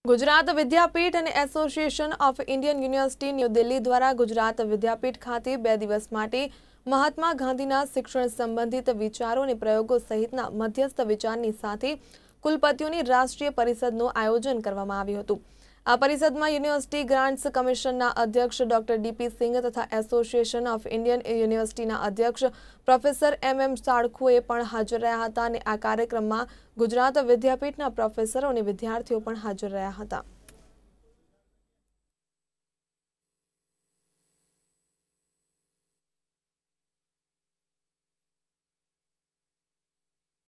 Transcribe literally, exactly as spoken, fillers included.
ગુજરાત વિદ્યાપીઠ અને association of Indian university new Delhi દ્વારા ગુજરાત વિદ્યાપીઠ ખાતે બે દિવસ માટે મહાત્મા ગાંધીના શિક્ષણ સંબંધિત વિચારો અને પ્રયોગો સહિતના મધ્યસ્થ વિચારની સાથે કુલપતિઓની રાષ્ટ્રીય પરિષદનું આયોજન કરવામાં આવ્યું હતું। આ પરિષદમાં યુનિવર્સિટી ગ્રાન્ટ્સ કમિશનના અધ્યક્ષ ડોક્ટર ડીપી સિંઘ તથા એસોસિએશન ઓફ ઇન્ડિયન યુનિવર્સિટીના અધ્યક્ષ પ્રોફેસર એમ એમ સાળખુએ પણ હાજર રહ્યા હતા અને આ કાર્યક્રમમાં ગુજરાત વિદ્યાપીઠના પ્રોફેસરો અને વિદ્યાર્થીઓ પણ હાજર રહ્યા હતા।